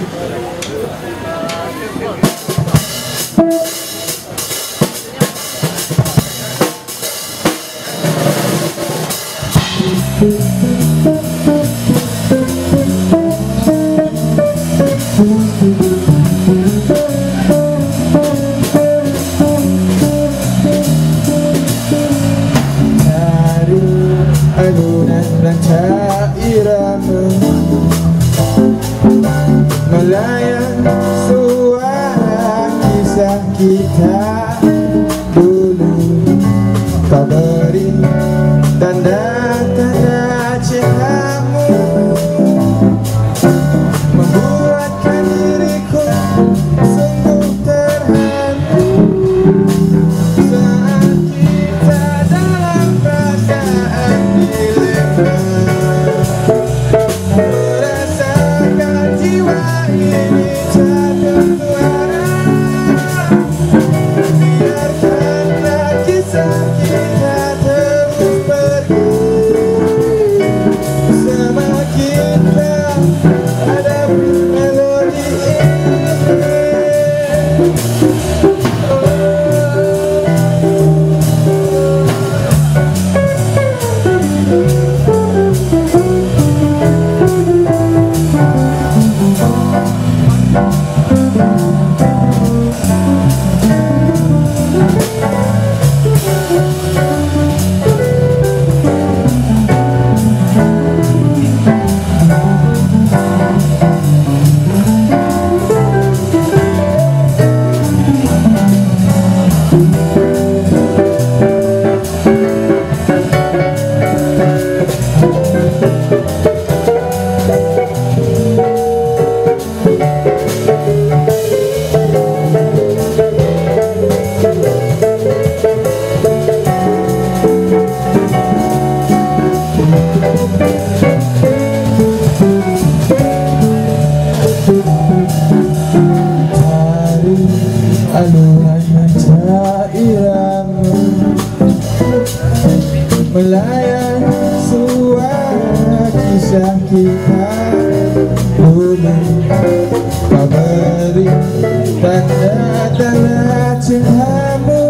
Alunan dan irama melayang suara kisah kita dulu. Kau beri tanda-tanda cintamu, membuatkan diriku sungguh terharu saat kita dalam perasaan dilema, merasakan jiwa ini tak bersuara. Biarkanlah kisah kita terus pergi, semakin kau hadapi melodi ini. Alunan irama melayang suara kisah kita dulu. Kau beri tanda-tanda cintamu,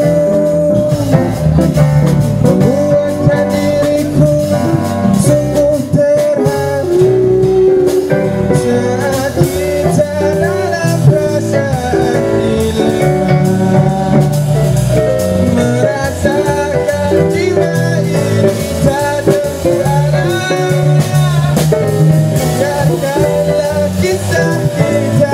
membuatkan diriku sungguh terharu saat kita dalam perasaan dilema, merasakan jiwa ini tak tersuara. Biarkanlah kisah kita